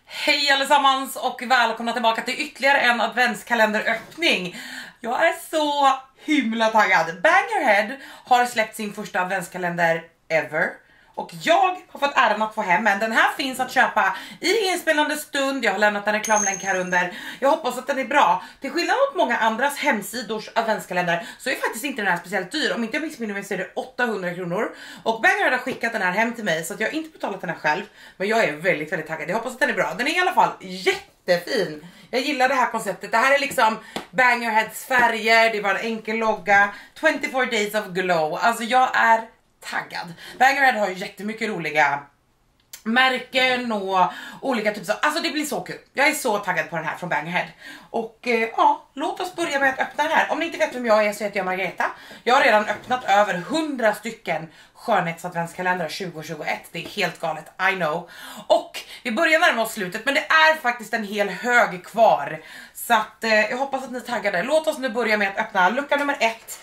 Hej allesammans och välkomna tillbaka till ytterligare en adventskalenderöppning. Jag är så himla taggad. Bang Your Head har släppt sin första adventskalender ever. Och jag har fått äran att få hem en. Den här finns att köpa i inspelande stund. Jag har lämnat en reklamlänk här under. Jag hoppas att den är bra. Till skillnad mot många andras hemsidors adventskalender så är faktiskt inte den här speciellt dyr. Om inte jag missminner mig så är det 800 kronor. Och Bang Your Head har skickat den här hem till mig så att jag har inte betalat den här själv. Men jag är väldigt, väldigt taggad. Jag hoppas att den är bra. Den är i alla fall jättefin. Jag gillar det här konceptet. Det här är liksom Bang Your Heads färger. Det var en enkel logga. 24 days of glow. Alltså jag är taggad. Bang Your Head har ju jättemycket roliga märken och olika typer av, alltså det blir så kul. Jag är så taggad på den här från Bang Your Head. Och ja, låt oss börja med att öppna den här. Om ni inte vet vem jag är så heter jag Margareta. Jag har redan öppnat över 100 stycken skönhetsadventskalendrar 2021. Det är helt galet, I know. Och vi börjar närma oss slutet, men det är faktiskt en hel hög kvar. Så att jag hoppas att ni är taggade. Låt oss nu börja med att öppna lucka nummer 1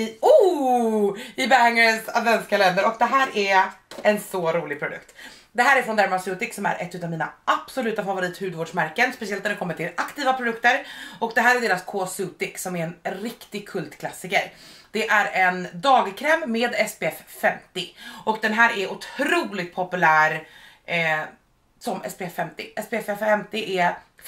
i Bangers adventskalender. Och det här är en så rolig produkt. Det här är från Dermaceutic som är ett av mina absoluta favorit hudvårdsmärken, speciellt när det kommer till aktiva produkter. Och det här är deras K-Sutic som är en riktig kultklassiker. Det är en dagkräm med SPF 50 och den här är otroligt populär som SPF 50. SPF 50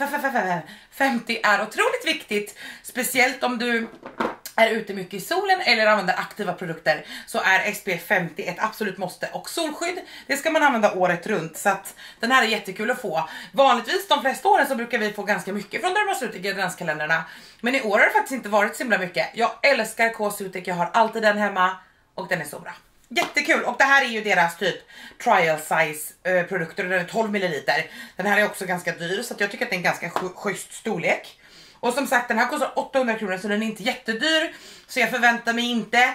är otroligt viktigt, speciellt om du är ute mycket i solen eller använder aktiva produkter, så är SPF 50 ett absolut måste. Och solskydd, det ska man använda året runt, så att den här är jättekul att få. Vanligtvis de flesta åren så brukar vi få ganska mycket från Dermaceutic i adventskalendrarna, men i år har det faktiskt inte varit så himla mycket. Jag älskar K-Sutic, jag har alltid den hemma och den är så bra. Jättekul, och det här är ju deras typ trial size produkter, den är 12 ml. Den här är också ganska dyr så att jag tycker att det är en ganska schysst storlek. Och som sagt, den här kostar 800 kronor så den är inte jättedyr. Så jag förväntar mig inte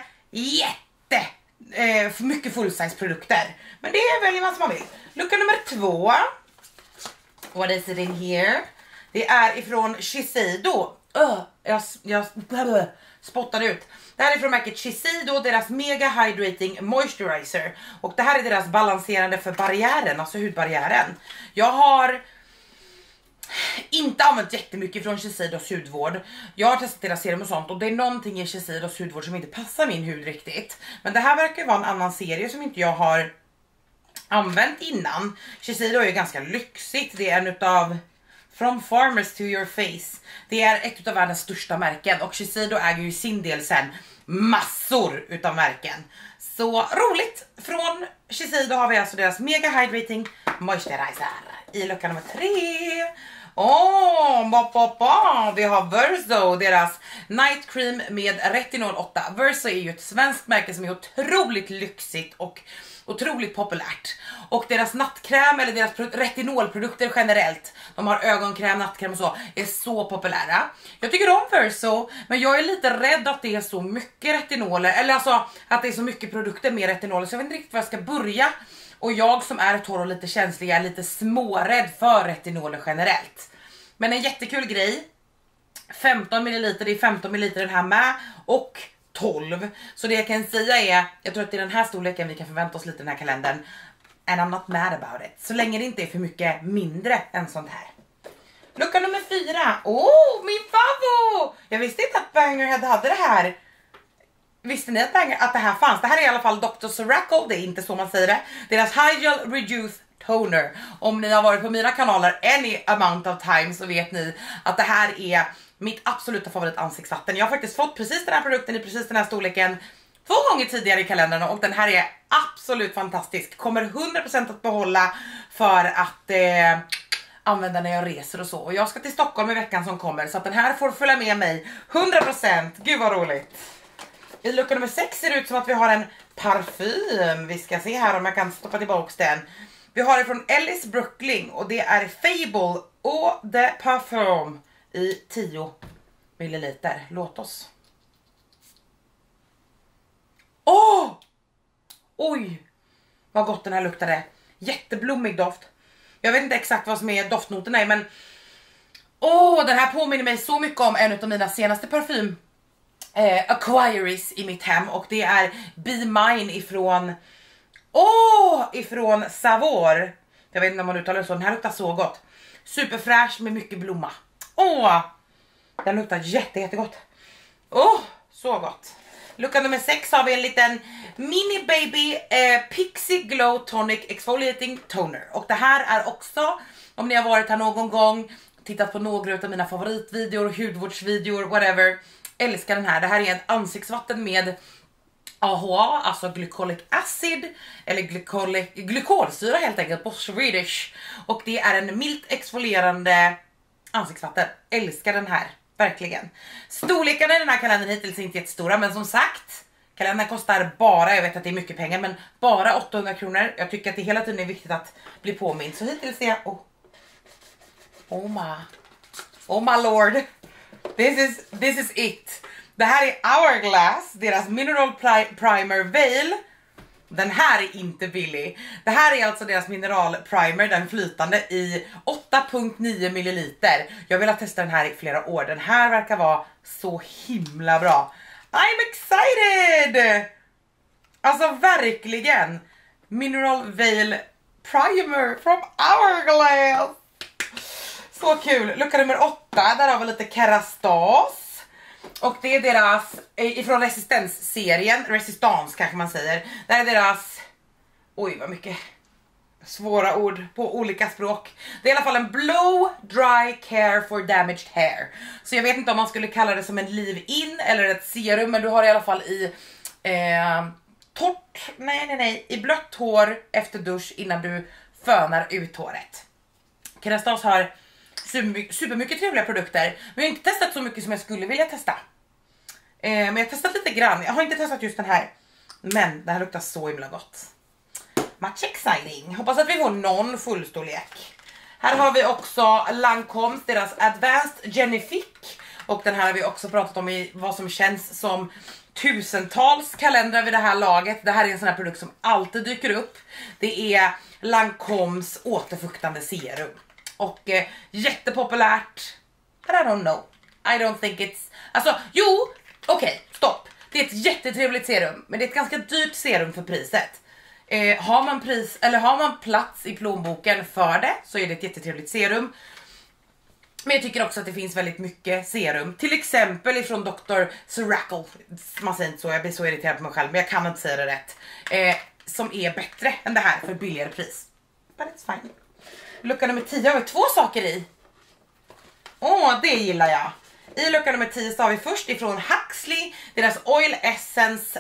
för mycket full-size produkter. Men det väljer man som man vill. Lucka nummer 2. What is it in here? Det är ifrån Shiseido. Jag spottade ut. Det här är från märket Shiseido, deras Mega Hydrating Moisturizer. Och det här är deras balanserande för barriären, alltså hudbarriären. Jag har inte använt jättemycket från Shiseidos hudvård. Jag har testat deras serum och sånt, och det är någonting i Shiseidos hudvård som inte passar min hud riktigt. Men det här verkar vara en annan serie som inte jag har använt innan. Shiseido är ju ganska lyxigt. Det är en utav From Farmers to Your Face. Det är ett av världens största märken, och Shiseido äger ju sin del sen massor utav märken. Så roligt! Från Shiseido har vi alltså deras Mega Hydrating Moisturizer i lucka nummer 3. Vi har Verso, deras Night Cream med retinol 8. Verso är ju ett svenskt märke som är otroligt lyxigt och otroligt populärt. Och deras nattkräm, eller deras retinolprodukter generellt, de har ögonkräm, nattkräm och så, är så populära. Jag tycker om Verso, men jag är lite rädd att det är så mycket retinoler, eller alltså att det är så mycket produkter med retinoler, så jag vet inte riktigt var jag ska börja. Och jag som är torr och lite känslig är lite smårädd för retinoler generellt. Men en jättekul grej. 15 ml, det är 15 ml den här med, och 12. Så det jag kan säga är, jag tror att det är den här storleken vi kan förvänta oss lite i den här kalendern. And I'm not mad about it. Så länge det inte är för mycket mindre än sånt här. Lucka nummer 4. Min favvo! Jag visste inte att Bang Your Head hade det här. Visste ni att det här fanns? Det här är i alla fall Dr. Cerakoe, det är inte så man säger det. Deras Hydral Reduce Toner. Om ni har varit på mina kanaler any amount of time så vet ni att det här är mitt absoluta favorit ansiktsvatten. Jag har faktiskt fått precis den här produkten i precis den här storleken 2 gånger tidigare i kalendern, och den här är absolut fantastisk. Kommer 100% att behålla för att använda när jag reser och så. Och jag ska till Stockholm i veckan som kommer, så att den här får följa med mig 100%. Gud vad roligt. I lucka nummer 6 ser det ut som att vi har en parfym. Vi ska se här om jag kan stoppa tillbaka den. Vi har det från Ellis Brooklyn, och det är Fable Eau de Parfum i 10 ml. Låt oss. Oj, vad gott den här luktade. Jätteblommig doft. Jag vet inte exakt vad som är doftnoterna i, men den här påminner mig så mycket om en av mina senaste parfym acquiries i mitt hem, och det är Be Mine ifrån ifrån Savor. Jag vet inte om man uttalar det så. Den här luktar så gott. Superfräsch med mycket blomma. Den luktar jättegott. Så gott. Lucka nummer 6 har vi en liten Mini Baby Pixie Glow Tonic Exfoliating Toner. Och det här är också, om ni har varit här någon gång, tittat på några av mina favoritvideor, hudvårdsvideor, whatever. Älskar den här. Det här är ett ansiktsvatten med AHA, alltså glycolic acid, eller glykolsyra helt enkelt på Swedish. Och det är en milt exfolierande ansiktsvatten. Älskar den här, verkligen. Storlekarna i den här kalendern hittills är inte jättestora, men som sagt, kalendern kostar bara, jag vet att det är mycket pengar, men bara 800 kronor. Jag tycker att det hela tiden är viktigt att bli påmind. Så hittills är jag, oh my lord, this is it. Det här är Hourglass, deras Mineral Primer Veil. Den här är inte billig. Det här är alltså deras mineral primer, den flytande i 8,9 milliliter. Jag vill ha testat den här i flera år. Den här verkar vara så himla bra. I'm excited! Alltså verkligen. Mineral Veil Primer from Hourglass. Så kul. Lucka nummer 8, där har vi lite Kerastase. Och det är deras, ifrån Resistance-serien, Resistance kanske man säger. Det är deras, oj vad mycket svåra ord på olika språk. Det är i alla fall en Blow Dry Care for Damaged Hair. Så jag vet inte om man skulle kalla det som en leave-in eller ett serum, men du har det i alla fall i torrt, i blött hår efter dusch innan du fönar ut håret. Kerastase har supermycket trevliga produkter, men jag har inte testat så mycket som jag skulle vilja testa. Men jag har testat lite grann. Jag har inte testat just den här, men den här luktar så himla gott. Much exciting. Hoppas att vi får någon fullstorlek. Här har vi också Lancoms, deras Advanced Genifique. Och den här har vi också pratat om i vad som känns som tusentals kalendrar vid det här laget. Det här är en sån här produkt som alltid dyker upp. Det är Lancoms återfuktande serum. Och jättepopulärt. But I don't know. I don't think it's... Alltså, jo, okej, stopp. Det är ett jättetrevligt serum, men det är ett ganska dyrt serum för priset. Har man plats i plånboken för det, så är det ett jättetrevligt serum. Men jag tycker också att det finns väldigt mycket serum. Till exempel ifrån Dr. Ceracle. Man säger inte så, jag blir så irriterad på mig själv, men jag kan inte säga det rätt. Som är bättre än det här för billigare pris. But it's fine. Lucka nummer 10 har vi 2 saker i. Det gillar jag. I lucka nummer 10 så har vi först ifrån Huxley, deras Oil Essence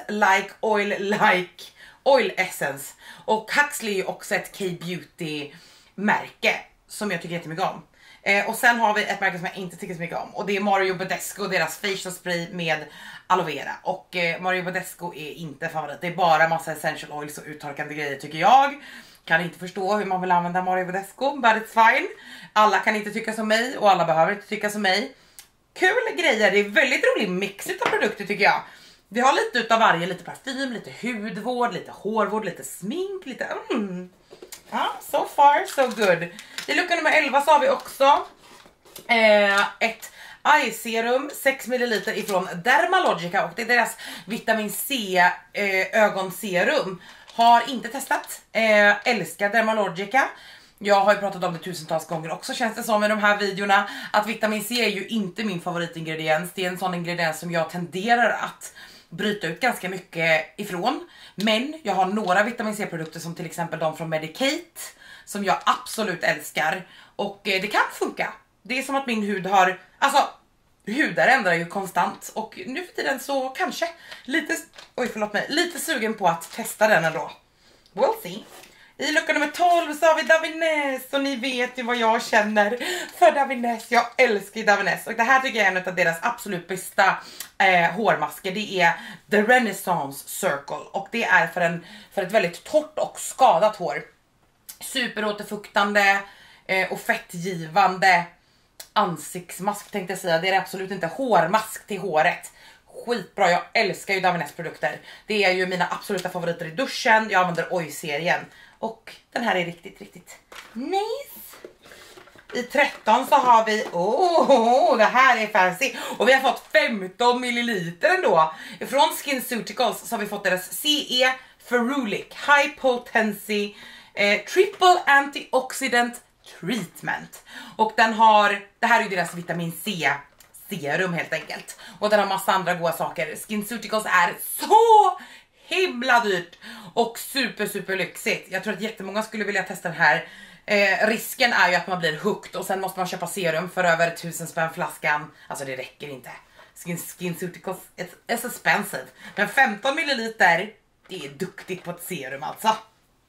Oil Essence. Och Huxley är ju också ett K-beauty märke som jag tycker jättemycket om. Och sen har vi ett märke som jag inte tycker så mycket om, och det är Mario Badescu och deras facial spray med aloe vera. Och Mario Badescu är inte favorit. Det är bara massa essential oils och uttorkande grejer tycker jag. Kan inte förstå hur man vill använda Mario Badescu, but it's fine. Alla kan inte tycka som mig och alla behöver inte tycka som mig. Kul grejer, det är väldigt rolig mix av produkter tycker jag. Vi har lite utav varje, lite parfym, lite hudvård, lite hårvård, lite smink, lite ja, so far so good. I lucka nummer 11 så har vi också ett eye-serum 6 ml ifrån Dermalogica, och det är deras vitamin C ögonserum. Har inte testat, älskar Dermalogica. Jag har ju pratat om det tusentals gånger också, känns det som i de här videorna, att vitamin C är ju inte min favoritingrediens. Det är en sån ingrediens som jag tenderar att bryta ut ganska mycket ifrån. Men jag har några vitamin C-produkter som till exempel de från Medicate som jag absolut älskar. Och det kan funka. Det är som att min hud har, alltså hudar ändrar ju konstant. Och nu för tiden så kanske lite sugen på att testa den ändå. We'll see. I lucka nummer 12 så har vi Davines, och ni vet ju vad jag känner för Davines. Jag älskar Davines, och det här tycker jag är en av deras absolut bästa hårmasker. Det är The Renaissance Circle, och det är för ett väldigt torrt och skadat hår. Superåterfuktande och fettgivande ansiktsmask tänkte jag säga. Det är absolut inte hårmask till håret. Skitbra, jag älskar ju Davines produkter. Det är ju mina absoluta favoriter i duschen. Jag använder Oil-serien. Och den här är riktigt, riktigt nice. I 13 så har vi, det här är fancy. Och vi har fått 15 milliliter ändå. Från SkinCeuticals så har vi fått deras CE Ferulic High Potency Triple Antioxidant Treatment. Och den har, det här är ju deras vitamin C serum helt enkelt. Och den har massa andra goda saker. SkinCeuticals är så himla dyrt och super lyxigt. Jag tror att jättemånga skulle vilja testa den här. Risken är ju att man blir hooked och sen måste man köpa serum för över 1000 spänn flaskan. Alltså det räcker inte. SkinCeuticals is expensive. Men 15 ml, det är duktigt på ett serum alltså.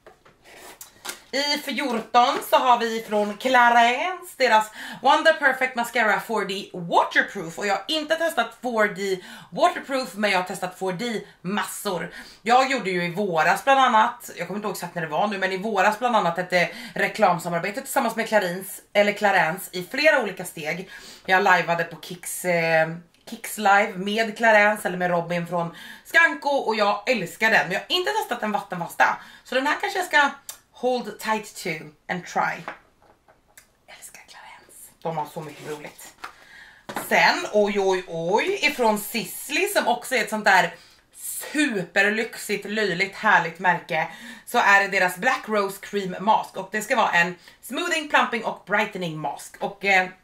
I 14 så har vi från Clarins deras Wonder Perfect Mascara 4D Waterproof. Och jag har inte testat 4D Waterproof, men jag har testat 4D massor. Jag gjorde ju i våras bland annat, jag kommer inte ihåg exakt när det var nu, men i våras bland annat ett reklamsamarbete tillsammans med Clarins i flera olika steg. Jag liveade på Kicks live med Clarins eller med Robin från Skanko och jag älskar den. Men jag har inte testat den vattenfasta. Så den här kanske jag ska hold tight to and try. Jag älskar Clarins. De har så mycket roligt. Sen, oj, ifrån Sisley som också är ett sånt där superlyxigt, löjligt, härligt märke, så är det deras Black Rose Cream Mask. Och det ska vara en smoothing, plumping och brightening mask. Och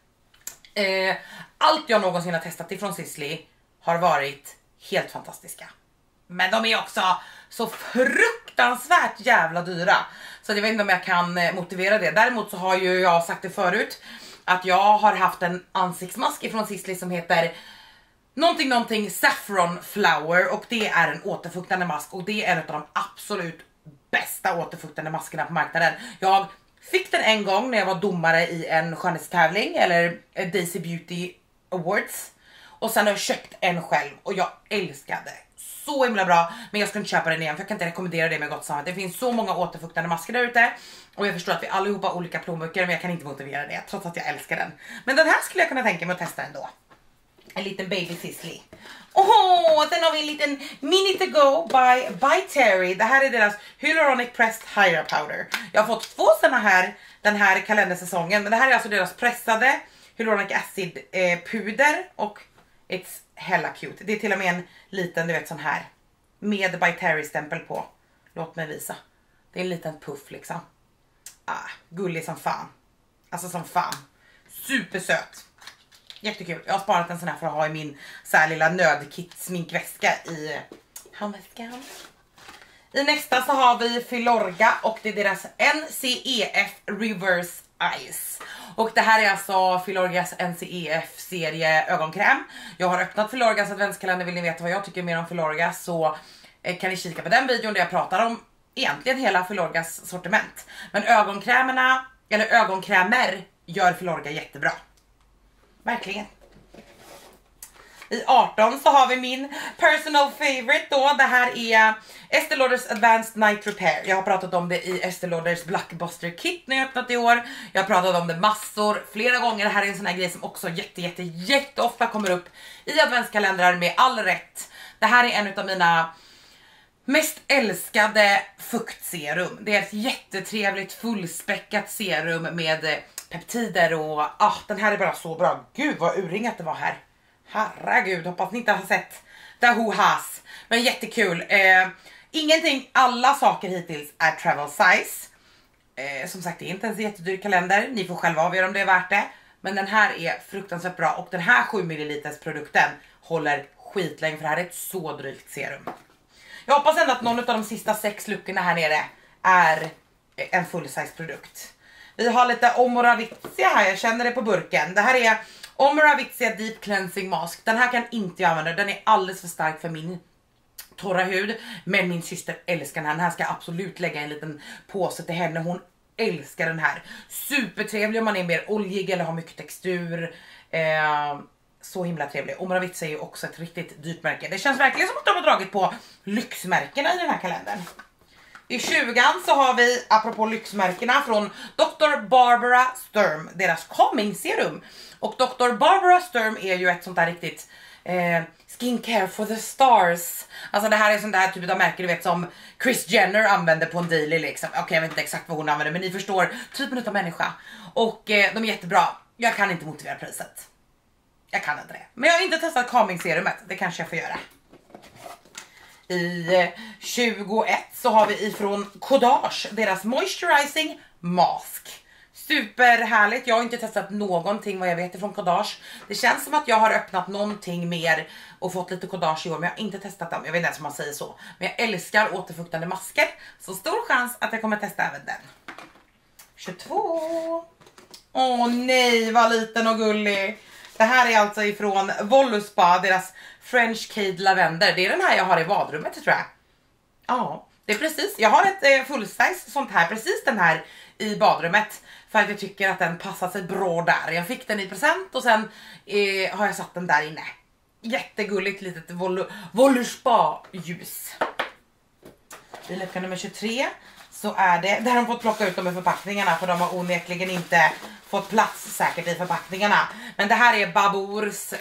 allt jag någonsin har testat ifrån Sisley har varit helt fantastiska. Men de är också så fruktansvärt jävla dyra. Så jag vet inte om jag kan motivera det. Däremot så har ju jag sagt det förut att jag har haft en ansiktsmask ifrån Sisley som heter någonting Saffron Flower. Och det är en återfuktande mask. Och det är en av de absolut bästa återfuktande maskerna på marknaden. Jag fick den en gång när jag var domare i en skönhetstävling eller Daisy Beauty Awards. Och sen har jag köpt en själv och jag älskade. Så himla bra, men jag ska inte köpa den igen för jag kan inte rekommendera det med gott samvete. Det finns så många återfuktande masker där ute och jag förstår att vi allihopa har olika plånböcker, men jag kan inte motivera det trots att jag älskar den. Men den här skulle jag kunna tänka mig att testa ändå. En liten baby Sisley. Sen har vi en liten Minute to Go by Terry. Det här är deras Hyaluronic Pressed Hydra Powder. Jag har fått 2 såna här den här kalendersäsongen, men det här är alltså deras pressade Hyaluronic Acid puder och it's hella cute. Det är till och med en liten, du vet, sån här med By Terry stämpel på. Låt mig visa. Det är en liten puff liksom. Gullig som fan. Alltså som fan. Supersöt. Jättekul. Jag har sparat en sån här för att ha i min så här lilla nödkit sminkväska i handväskan. I nästa så har vi Filorga och det är deras NCEF Reverse Eyes. Och det här är alltså Filorgas NCEF-serie ögonkräm. Jag har öppnat Filorgas adventskalender, vill ni veta vad jag tycker mer om Filorga så kan ni kika på den videon där jag pratar om egentligen hela Filorgas sortiment. Men ögonkrämerna, eller ögonkrämer, gör Filorga jättebra. Verkligen. I 18 så har vi min personal favorite då. Det här är Estée Lauders Advanced Night Repair. Jag har pratat om det i Estée Lauders Blockbuster Kit när jag öppnat i år. Jag har pratat om det massor, flera gånger. Det här är en sån här grej som också jätte ofta kommer upp i adventskalendrar med all rätt. Det här är en av mina mest älskade fuktserum. Det är ett jättetrevligt fullspäckat serum med peptider och den här är bara så bra. Gud vad urringat det var här. Herregud, hoppas ni inte har sett The Who Has. Men jättekul. Ingenting, alla saker hittills är travel size. Som sagt, det är inte ens en jättedyr kalender. Ni får själva avgöra om det är värt det. Men den här är fruktansvärt bra. Och den här 7 ml produkten håller skitlänge, för det här är ett så drygt serum. Jag hoppas ändå att någon av de sista 6 luckorna här nere är en full size produkt. Vi har lite Omoravicea här, jag känner det på burken. Det här är Omoravicea Deep Cleansing Mask. Den här kan inte jag använda, den är alldeles för stark för min torra hud. Men min syster älskar den här. Den här ska jag absolut lägga i en liten påse till henne. Hon älskar den här. Supertrevlig om man är mer oljig eller har mycket textur. Så himla trevlig. Omoravicea är ju också ett riktigt dyrt märke. Det känns verkligen som att de har dragit på lyxmärkena i den här kalendern. I 20an så har vi, apropå lyxmärkena, från Dr. Barbara Sturm, deras calming serum. Och Dr. Barbara Sturm är ju ett sånt där riktigt skincare for the stars. Alltså det här är sånt där typ av märke, du vet, som Kris Jenner använder på en daily liksom. Okej, jag vet inte exakt vad hon använder, men ni förstår typen av människa. Och de är jättebra. Jag kan inte motivera priset. Jag kan inte det. Men jag har inte testat calming serumet, det kanske jag får göra. I 21 så har vi ifrån Kodage deras Moisturizing Mask. Superhärligt, jag har inte testat någonting vad jag vet ifrån Kodage. Det känns som att jag har öppnat någonting mer och fått lite Kodage i år, men jag har inte testat dem. Jag vet inte ens om man säger så. Men jag älskar återfuktande masker, så stor chans att jag kommer testa även den. 22. Åh nej, vad liten och gullig. Det här är alltså ifrån Voluspa, deras French Cade Lavender. Det är den här jag har i badrummet tror jag. Ja, det är precis. Jag har ett full size sånt här, precis den här i badrummet. För att jag tycker att den passar sig bra där. Jag fick den i present och sen har jag satt den där inne. Jättegulligt litet Voluspa ljus. I lucka nummer 23 så är det, där har de fått plocka ut dem i förpackningarna för de har onekligen inte fått plats säkert i förpackningarna. Men det här är Babours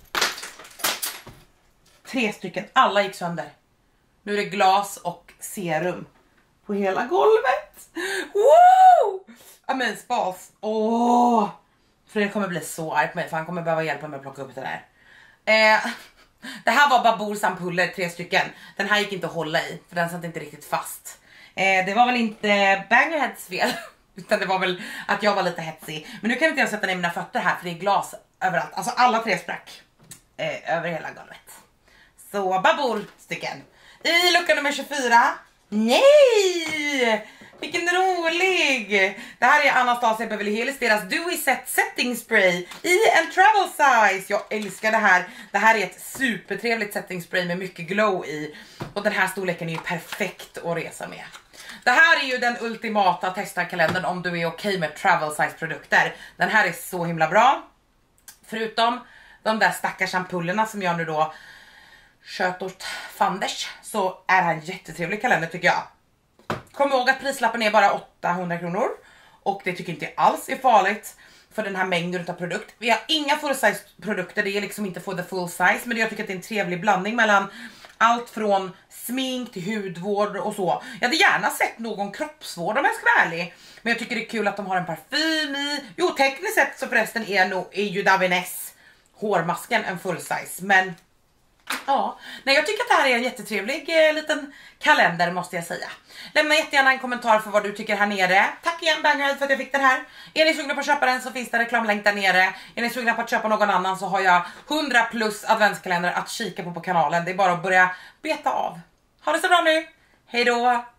3 stycken, alla gick sönder. Nu är det glas och serum på hela golvet. Wow! Amazeballs. Åh! Fredrik kommer bli så arg på mig för han kommer behöva hjälpa mig att plocka upp det där. Det här var Babours ampuller, 3 stycken. Den här gick inte att hålla i för den satt inte riktigt fast. Det var väl inte Bangerheads fel utan det var väl att jag var lite hetsig. Men nu kan inte jag sätta ner mina fötter här för det är glas överallt. Alltså alla 3 sprack över hela golvet. Så Babour stycken. I lucka nummer 24. Nej! Vilken rolig! Det här är Anastasia Beverly Hills, deras Dewy Set Setting Spray i en travel size. Jag älskar det här. Det här är ett supertrevligt setting spray med mycket glow i. Och den här storleken är ju perfekt att resa med. Det här är ju den ultimata testarkalendern om du är okej med travel size produkter. Den här är så himla bra. Förutom de där stackars ampullerna som jag nu då köpt åt Fanders, så är det här en jättetrevlig kalender tycker jag. Kom ihåg att prislappen är bara 800 kronor. Och det tycker inte alls är farligt för den här mängden av produkt. Vi har inga full size produkter, det är liksom inte för the full size. Men jag tycker att det är en trevlig blandning mellan allt från smink till hudvård och så. Jag hade gärna sett någon kroppsvård om jag ska vara ärlig. Men jag tycker det är kul att de har en parfym i. Jo, tekniskt sett så förresten är ju Davines hårmasken en full size. Men ja, nej, jag tycker att det här är en jättetrevlig liten kalender måste jag säga. Lämna jättegärna en kommentar för vad du tycker här nere. Tack igen Bangerhead för att jag fick den här. Är ni sugna på att köpa den så finns det reklamlänk där nere. Är ni sugna på att köpa någon annan så har jag 100 plus adventskalender att kika på kanalen. Det är bara att börja beta av. Ha det så bra nu. Hej då!